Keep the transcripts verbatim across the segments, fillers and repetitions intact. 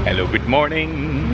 Hello, good morning.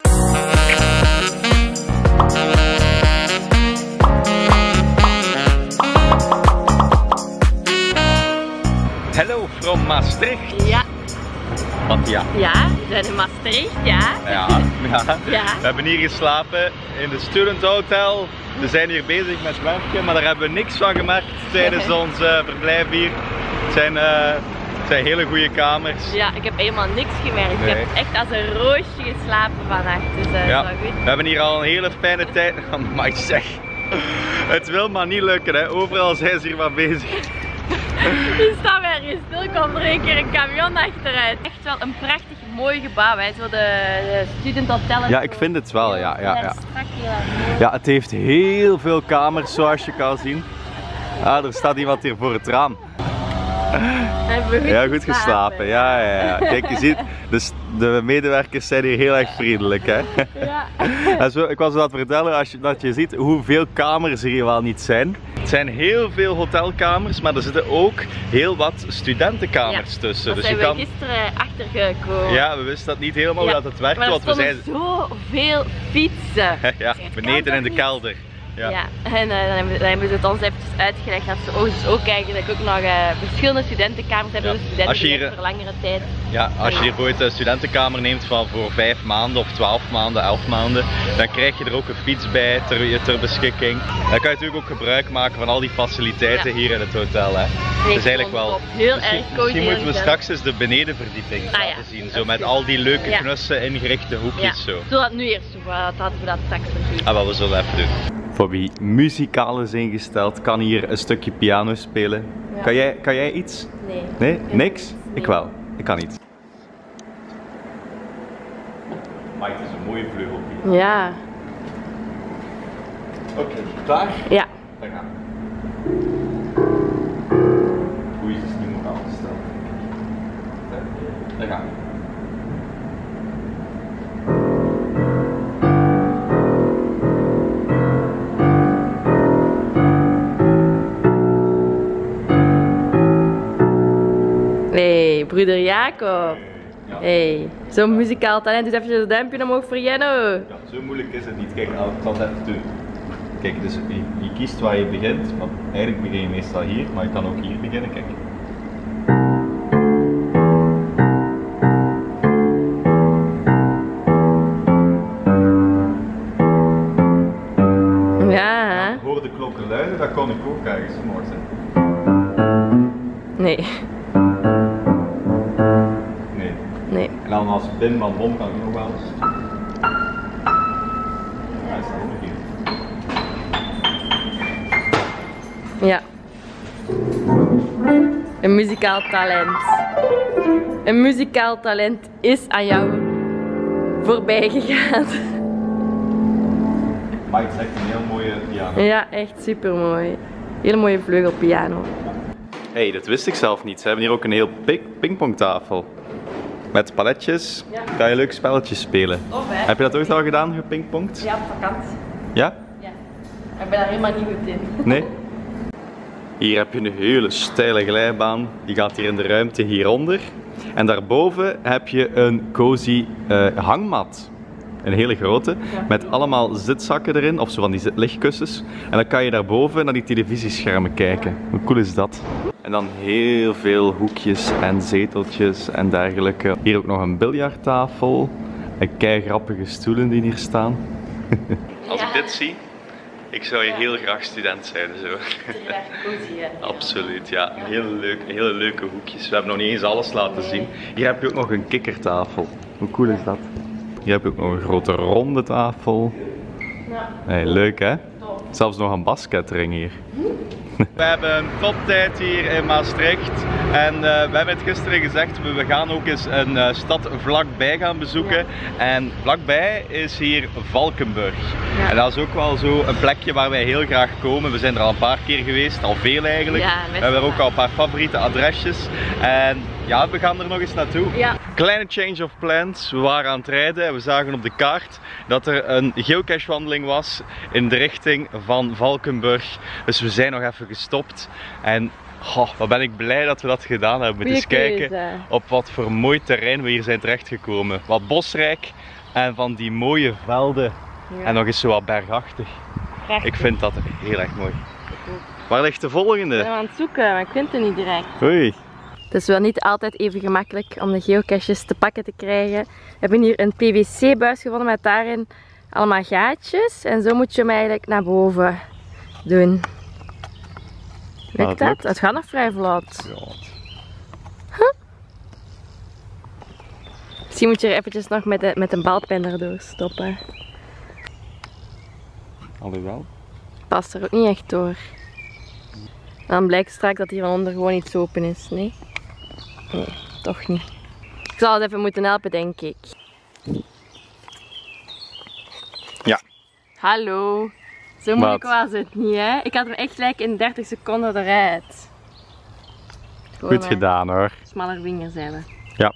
Hello from Maastricht. Ja. Wat ja? Ja, we zijn in Maastricht, ja. Ja, ja. Ja. We hebben hier geslapen in de Student Hotel. We zijn hier bezig met werken, maar daar hebben we niks van gemerkt tijdens ons uh, verblijf hier. Het zijn, uh, het zijn hele goede kamers. Ja, ik heb helemaal niks gemerkt. Nee. Ik heb echt als een roosje geslapen vannacht, dus uh, Ja. dat is wel goed. We hebben hier al een hele fijne tijd. Maar ik zeg, het wil maar niet lukken, hè. Overal zijn ze hier maar bezig. Je staat weer ergens stil, komt er een keer een camion achteruit. Echt wel een prachtig mooi gebouw, hè. Zo de, de student hotel. Ja, ik vind het wel, ja. ja, ja. Strak, heel erg mooi. Ja, het heeft heel veel kamers zoals je kan zien. Ah, er staat iemand hier voor het raam. Hebben we goed Ja, goed geslapen. Ja, ja, ja. Kijk, je ziet, dus de medewerkers zijn hier heel erg vriendelijk, hè. Ja. En zo, ik was aan het vertellen als je, dat je ziet hoeveel kamers er hier wel niet zijn. Het zijn heel veel hotelkamers, maar er zitten ook heel wat studentenkamers Ja, tussen. Daar Dus zijn je we kan... gisteren achtergekomen. Ja, we wisten dat niet helemaal Ja, hoe dat het werkte, maar er want we zijn... stonden zoveel fietsen. Ja, Het beneden kan in de toch kelder. Ja. Ja, en uh, dan, hebben, dan hebben ze het ons eventjes uitgelegd dat ze ook, dus ook eigenlijk ook nog uh, verschillende studentenkamers hebben. Ja. Dus studenten Als je die hier- echt voor langere tijd. Ja, als je hier ooit een studentenkamer neemt van voor vijf maanden of twaalf maanden, elf maanden, dan krijg je er ook een fiets bij ter, ter beschikking. Dan kan je natuurlijk ook gebruik maken van al die faciliteiten Ja. hier in het hotel. Hè. Het is eigenlijk wel... heel Misschien, erg cozy. misschien moeten we heel straks eens de benedenverdieping Ah, laten ja, zien. dat Zo is met goed. al die leuke Ja. knusse ingerichte Ja, hoekjes zo. zullen dat nu eerst doen, dat hadden we dat straks vergeten. Ah, wel, we zullen even doen. Voor wie muzikaal is ingesteld, kan hier een stukje piano spelen. Ja. Kan, jij, kan jij iets? Nee. Nee? Ik Niks? niet. Ik wel. Ik kan niet. Maar het is een mooie vleugelpiano. Ja. Oké, klaar? Ja. Dan gaan we. Hoe is het niet nog afgesteld? Dan gaan we. Hey, broeder Jacob. Ja. Hey, zo'n muzikaal talent. Dus even het duimpje omhoog voor Jenno. Ja, zo moeilijk is het niet. Kijk, nou, ik zal het even doen. Kijk, dus je, je kiest waar je begint, want eigenlijk begin je meestal hier, maar je kan ook hier beginnen, kijk. Ja. Ik hoor de klokken luiden, dat kon ik ook ergens vanmorgen. Nee. Nee. Nee. En dan als bin van bom kan ik nog wel eens. Ja, hij staat nog hier. Ja. Een muzikaal talent. Een muzikaal talent is aan jou voorbij gegaan. Maar het is echt een heel mooie piano. Ja, echt super mooi. Hele mooie vleugelpiano. Hey, dat wist ik zelf niet. Ze hebben hier ook een heel ping pingpongtafel. Met paletjes. Ja. Kan je leuke spelletjes spelen. Tof, hè? Heb je dat ooit al gedaan, gepingpongd? Ja, op vakantie. Ja? Ja. Ik ben daar helemaal niet goed in. Nee? Hier heb je een hele steile glijbaan. Die gaat hier in de ruimte hieronder. En daarboven heb je een cozy uh, hangmat. Een hele grote. Ja. Met allemaal zitzakken erin. Of zo van die zit- lichtkussens. En dan kan je daarboven naar die televisieschermen kijken. Hoe cool is dat? En dan heel veel hoekjes en zeteltjes en dergelijke. Hier ook nog een biljarttafel. En keigrappige stoelen die hier staan. Als ik Ja. dit zie, ik zou je Ja. heel graag student zijn. Zo. Het is echt cozy, hè? Absoluut, ja. Hele leuke, hele leuke hoekjes. We hebben nog niet eens alles laten zien. Hier heb je ook nog een kikkertafel. Hoe cool is dat? Hier heb je ook nog een grote ronde tafel. Ja. Hey, leuk hè? Top. Zelfs nog een basketring hier. We hebben een toptijd hier in Maastricht en uh, we hebben het gisteren gezegd, we, we gaan ook eens een uh, stad vlakbij gaan bezoeken. Ja. En vlakbij is hier Valkenburg. Ja. En dat is ook wel zo een plekje waar wij heel graag komen. We zijn er al een paar keer geweest, al veel eigenlijk. Ja, we hebben er ook al een paar favoriete adresjes. En ja, we gaan er nog eens naartoe. Ja. Kleine change of plans. We waren aan het rijden en we zagen op de kaart dat er een geocache-wandeling was in de richting van Valkenburg. Dus we zijn nog even gestopt. En Oh, wat ben ik blij dat we dat gedaan hebben. Goeie eens kijken keuze. op wat voor mooi terrein we hier zijn terechtgekomen. Wat bosrijk en van die mooie velden Ja. en nog eens zo wat bergachtig. Prachtig. Ik vind dat heel erg mooi. Waar ligt de volgende? Ik ben aan het zoeken, maar ik vind het niet direct. Oei. Het is wel niet altijd even gemakkelijk om de geocaches te pakken te krijgen. We hebben hier een P V C-buis gevonden met daarin allemaal gaatjes. En zo moet je hem eigenlijk naar boven doen. Maar Lukt het dat? lukt. Het gaat nog vrij vlot. Ja. Misschien moet je er eventjes nog met, de, met een balpen erdoor stoppen. Alhoewel. Past er ook niet echt door. Dan blijkt straks dat hier van onder gewoon iets open is. Nee? Nee, toch niet. Ik zal het even moeten helpen, denk ik. Ja. Hallo. Zo moeilijk was het niet, hè? Ik had hem echt gelijk in dertig seconden eruit. Gewoon, Goed eh, gedaan hoor. Smaller vingers hebben. Ja.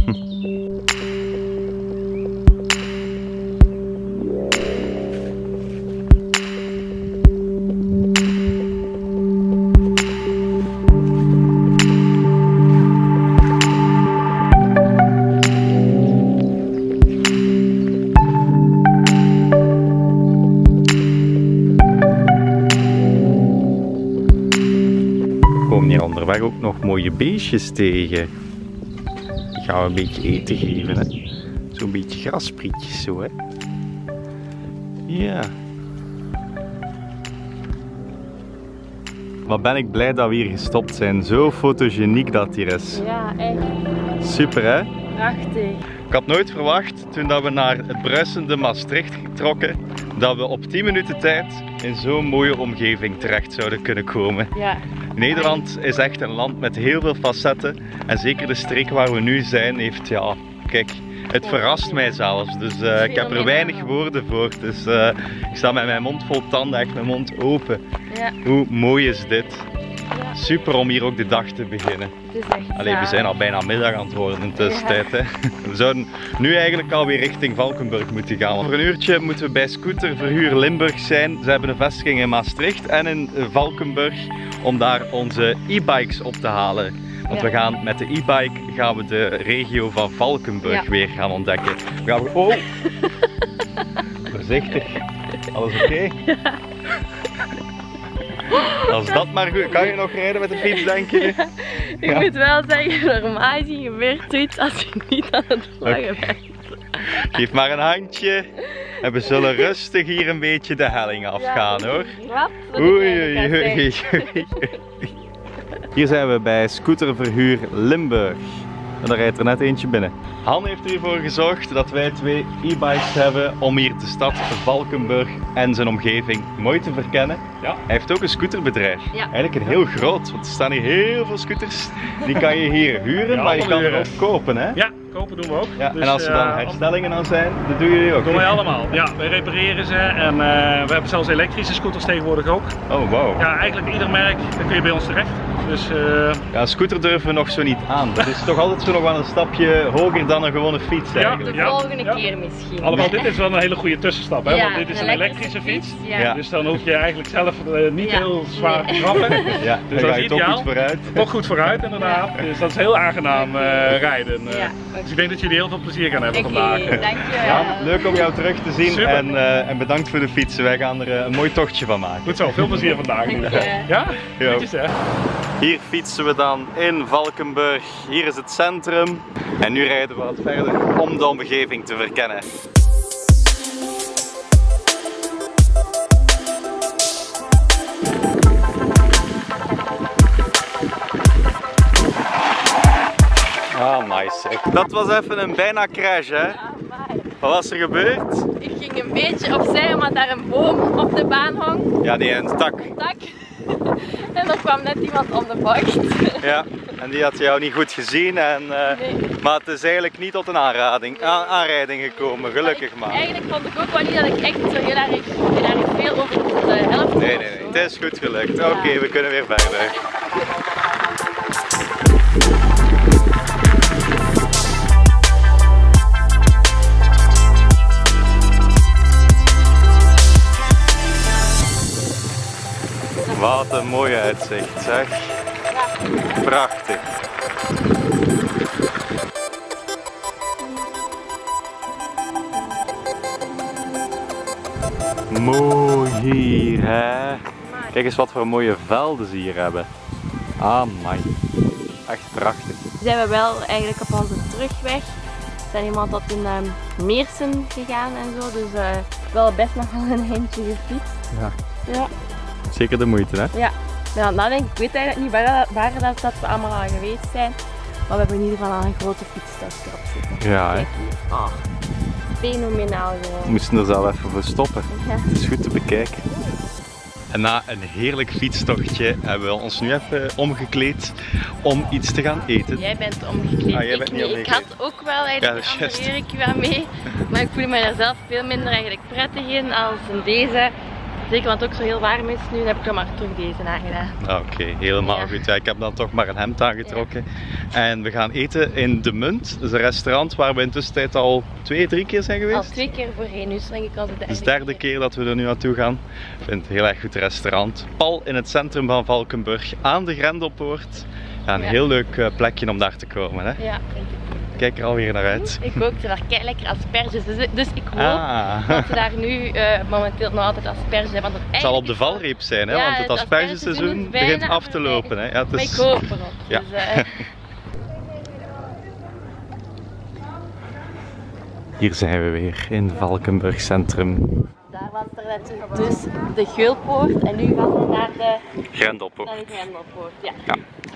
We komen hier onderweg ook nog mooie beestjes tegen. Die gaan we een beetje eten geven, hè. Zo'n beetje grasprietjes zo, hè. Ja. Wat ben ik blij dat we hier gestopt zijn. Zo fotogeniek dat hier is. Ja, echt Super, hè. prachtig. Ik had nooit verwacht, toen dat we naar het bruisende Maastricht trokken, dat we op tien minuten tijd in zo'n mooie omgeving terecht zouden kunnen komen. Ja. Nederland is echt een land met heel veel facetten en zeker de streek waar we nu zijn heeft, ja, kijk, het verrast mij zelfs. Dus uh, ik heb er weinig woorden voor. Dus uh, ik sta met mijn mond vol tanden, echt mijn mond open. Ja. Hoe mooi is dit? Ja. Super om hier ook de dag te beginnen. Het is echt Allee, we zijn al bijna middag aan het worden in de tussentijd. Hè. We zouden nu eigenlijk alweer richting Valkenburg moeten gaan. Over een uurtje moeten we bij Scooterverhuur Limburg zijn. Ze hebben een vestiging in Maastricht en in Valkenburg om daar onze e-bikes op te halen. Want Ja. we gaan met de e-bike gaan we de regio van Valkenburg Ja. weer gaan ontdekken. We gaan... Oh! Voorzichtig. Alles oké? Okay? Als dat maar goed, kan je nog rijden met de fiets, denk je? Ik Ja. moet wel zeggen, normaal gezien gebeurt zoiets als je niet aan het vloggen bent. Geef maar een handje. En we zullen rustig hier een beetje de helling afgaan, Ja, hoor. Wat? Oei, oei, oei, oei. Hier zijn we bij Scooterverhuur Limburg. En daar rijdt er net eentje binnen. Han heeft ervoor gezorgd dat wij twee e-bikes hebben om hier de stad Valkenburg en zijn omgeving mooi te verkennen. Ja. Hij heeft ook een scooterbedrijf. Ja. Eigenlijk een heel groot, want er staan hier heel veel scooters. Die kan je hier huren, Ja, maar je kan er huren. ook kopen, hè? Ja, kopen doen we ook. Ja, Dus, en als er dan eh, herstellingen aan zijn, dat doen jullie ook. doen wij allemaal. Ja, wij repareren ze en uh, we hebben zelfs elektrische scooters tegenwoordig ook. Oh, wow. Ja, eigenlijk ieder merk, dan kun je bij ons terecht. Dus uh, Ja, een scooter durven we nog zo niet aan. Dat is toch altijd zo nog wel een stapje hoger dan een gewone fiets eigenlijk. De Ja. volgende Ja. keer misschien. alhoewel dit is wel een hele goede tussenstap, hè? Ja, Want dit is een elektrische fiets. Ja. Ja. Dus dan hoef je eigenlijk zelf uh, niet Ja. heel zwaar Nee. te trappen. Ja, Dus dan dat ga is je toch ideaal. goed vooruit. Toch goed vooruit inderdaad. Dus dat is heel aangenaam uh, rijden. Uh, Ja, Dus ik denk dat jullie heel veel plezier gaan hebben Oké, vandaag. dankjewel. Ja, leuk om jou terug te zien Super. en, uh, en bedankt voor de fietsen. Wij gaan er uh, een mooi tochtje van maken. Goed zo, veel plezier vandaag. Dank je. Ja? Jo. Netjes, hè? Hier fietsen we dan in Valkenburg. Hier is het centrum. En nu rijden we wat verder om de omgeving te verkennen. Ah, nice. Dat was even een bijna crash, hè? Wat was er gebeurd? Ik ging een beetje opzij omdat daar een boom op de baan hong. Ja, die een tak. Tak. En er kwam net iemand om de bocht. Ja, en die had jou niet goed gezien. En, uh, Nee. Maar het is eigenlijk niet tot een aanrading, a- aanrijding gekomen, gelukkig maar. Eigenlijk vond ik ook wel niet dat ik echt zo heel erg, heel erg veel over de helft Nee, nee, of nee, zo. het is goed gelukt. Oké, we kunnen weer verder. Wat een mooi uitzicht, zeg. Ja, Prachtig. Mooi hier, hè. Kijk eens wat voor mooie velden ze hier hebben. Amai. Echt prachtig. Zijn we wel eigenlijk op onze terugweg. We zijn helemaal tot in um, Meersen gegaan en zo, dus uh, wel best nog wel een eindje gefietst. Ja. Ja. Zeker de moeite, hè? Ja. Ja, nou denk ik, ik weet eigenlijk niet waar, waar dat, dat we allemaal al geweest zijn, maar we hebben in ieder geval al een grote fietstocht erop zitten. Ja, hè? Kijk hier. Oh, fenomenaal gewoon. We moesten er zelf even voor stoppen. Ja. Het is goed te bekijken. En na een heerlijk fietstochtje hebben we ons nu even omgekleed om iets te gaan eten. Jij bent omgekleed, Ah, jij ik bent niet niet. Ik omgekleed. had ook wel eigenlijk Ja, een dat is ander jurkje mee, maar ik voel me daar zelf veel minder eigenlijk prettig in als in deze. Zeker want het ook zo heel warm is nu, dan heb ik dan maar terug deze aangedaan. Oké, okay, helemaal Ja. goed. Ja, ik heb dan toch maar een hemd aangetrokken. Ja. En we gaan eten in De Munt. Dat is een restaurant waar we in tussentijd al twee, drie keer zijn geweest. Al twee keer voorheen, nu denk ik als het de Het is de derde keer dat we er nu naartoe gaan. Ik vind het een heel erg goed restaurant. Pal in het centrum van Valkenburg, aan de Grendelpoort. Ja, een Ja. heel leuk plekje om daar te komen. Hè? Ja, vind ik. Kijk er alweer naar uit. Ik ook, ze daar kei lekker asperges. Dus, dus ik hoop Ah. dat ze daar nu uh, momenteel nog altijd asperges hebben. Want Het zal op de valreep zijn, hè? Ja, want het het aspergeseizoen aspergeseizoen is begint bijna af te lopen. Hè? Ja, het Maar is... ik hoop erop. Ja. Dus, uh... Hier zijn we weer in Valkenburg Centrum. Daar was er natuurlijk dus de Geulpoort en nu gaan we naar de Grendelpoort. Naar de Grendelpoort, ja. Ja.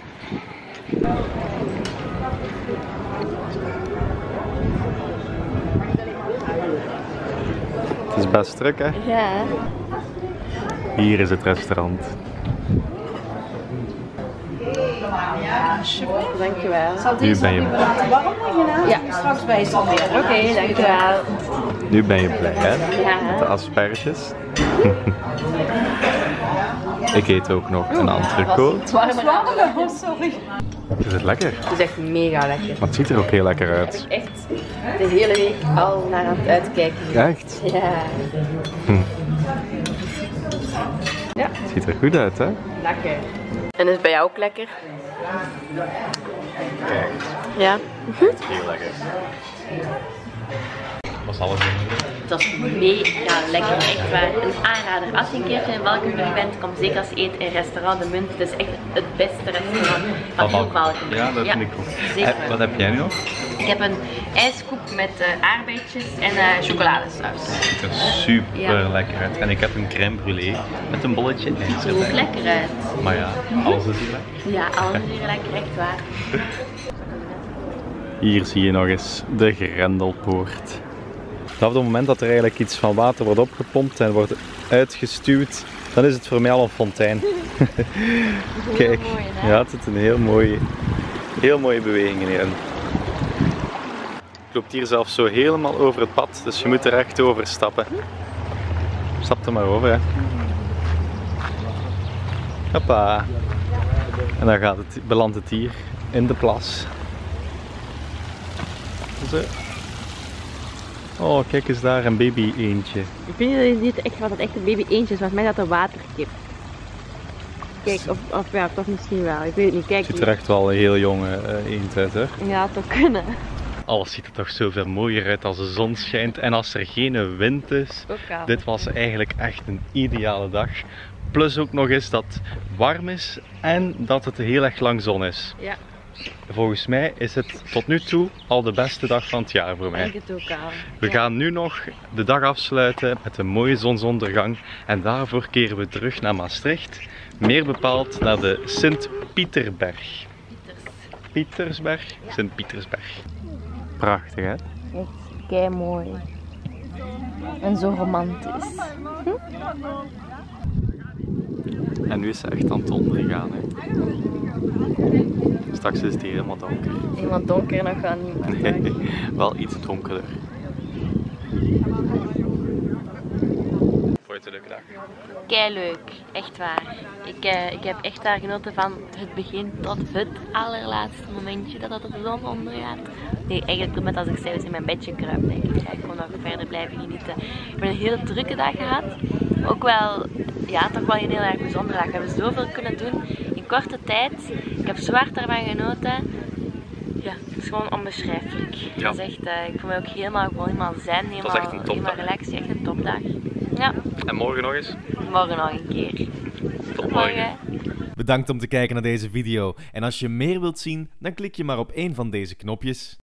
Het is best druk, hè? Ja. Hier is het restaurant. Super, dankjewel. Zal Nu deze ben je- nog even laten warmen hierna? Ja. Straks bij je alweer. Oké, okay, dankjewel. Nu ben je blij, hè? Ja. Met de asperges. Ik eet ook nog een entrecote. Warme Oh, sorry. Is het lekker? Het is echt mega lekker. Maar het ziet er ook heel lekker uit. Echt de hele week al naar aan het uitkijken. Echt? Ja. Hm. Ja, Het ziet er goed uit, hè? lekker. En is het bij jou ook lekker? Kijk, Ja. heel lekker. Was alles in? Het was mega lekker, echt waar. Een aanrader. Als je een keertje in Valkenburg bent, kom zeker als eten in restaurant De Munt. Het is echt het beste restaurant van heel Valkenburg. Ja, dat vind ik goed. Zeker. En wat heb jij nu nog? Ik heb een ijskoep met uh, aardbeidjes en uh, chocoladesaus. Het ziet er super Ja. lekker uit. En ik heb een crème brûlée met een bolletje ijs Het ziet er ook erbij. lekker uit. Maar ja, alles is hier lekker. Ja, alles is hier lekker, echt waar. Hier zie je nog eens de Grendelpoort. Op het moment dat er eigenlijk iets van water wordt opgepompt en wordt uitgestuwd, dan is het voor mij al een fontein. Kijk, mooi, hè? ja, het zit een heel mooie, heel mooie bewegingen in. Je loopt hier zelfs zo helemaal over het pad, dus je moet er echt over stappen. Stap er maar over, hè. Hoppa. En dan gaat het, belandt het hier in de plas. Zo. Oh, kijk eens daar, een baby eendje. Ik vind niet echt wat het echte baby eentje is, maar mij dat een waterkip. Kijk, of, of ja, toch misschien wel. Ik weet het niet. Kijk Het ziet er hier. echt wel een heel jonge uh, eend uit, hè? Ja, toch kunnen. Alles ziet er toch zoveel mooier uit als de zon schijnt en als er geen wind is. Ook gaaf. Dit was eigenlijk echt een ideale dag. Plus ook nog eens dat het warm is en dat het heel erg lang zon is. Ja, Volgens mij is het tot nu toe al de beste dag van het jaar voor ik mij. denk het ook al. We Ja. gaan nu nog de dag afsluiten met een mooie zonsondergang en daarvoor keren we terug naar Maastricht. Meer bepaald naar de Sint-Pieterberg. Pieters. Pietersberg? Sint-Pietersberg. Prachtig, hè? Echt kei mooi. En zo romantisch. En nu is ze echt aan het ondergaan, hè? Straks is het hier helemaal donker. Iemand donker nog aan niemand. Nee, wel iets donkerder. Vond je het een leuke dag? Kei leuk, echt waar. Ik, uh, ik heb echt daar genoten van het begin tot het allerlaatste momentje dat, dat de zon ondergaat. Nee, eigenlijk met als ik zelfs in mijn bedje kruip, denk ik. Ik ga gewoon nog verder blijven genieten. Ik heb een hele drukke dag gehad. Ook wel, ja, toch wel een heel erg bijzondere dag. We hebben zoveel kunnen doen. Ik korte tijd. Ik heb zwaar ervan genoten. Ja, het is gewoon onbeschrijfelijk. Ja. Dat is echt, uh, ik voel me ook helemaal gewoon helemaal zen, helemaal, echt een topdag. helemaal relaxed, echt een topdag. Ja. En morgen nog eens? Morgen nog een keer. Tot morgen. Bedankt om te kijken naar deze video. En als je meer wilt zien, dan klik je maar op één van deze knopjes.